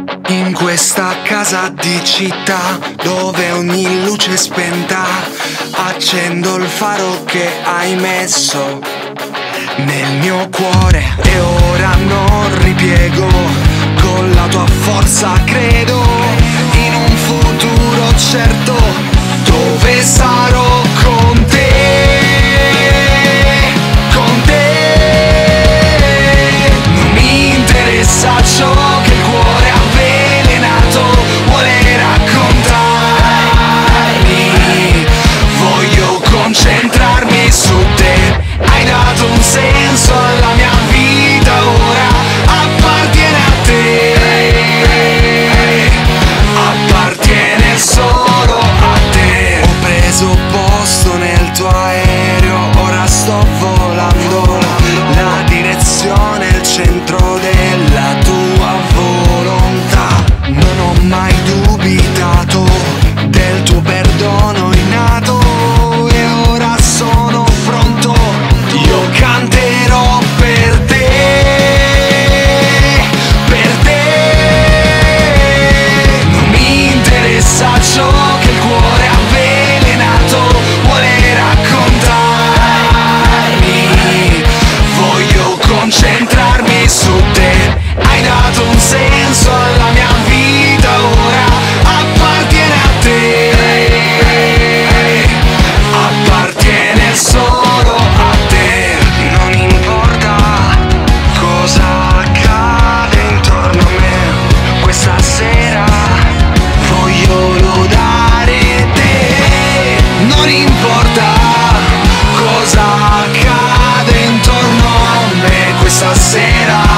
In questa casa di città dove ogni luce è spenta, accendo il faro che hai messo nel mio cuore e ora non ripiego. Con la tua forza credo in un futuro certo dove sarò con te, con te. Non mi interessa ciò che il cuore avvelenato vuole raccontarmi. Voglio concentrarmi su te. Hai dato un senso alla mia vita, ora appartiene a te, appartiene solo a te. Ho preso posto nel tuo aereo, ora sto volando. La direzione è il centro della tua volontà. Non ho mai dubitato del tuo perdono innato e ora sono pronto. Io canterò per te, per te. Non mi interessa ciò che il cuore avvelenato vuole raccontarmi. Voglio concentrarmi su te. Hai dato un senso alla mia vita, ora appartiene a te, appartiene solo a te. Non importa cosa accade intorno a me, questa sera voglio lodare te. Non importa cosa accade intorno a me, questa sera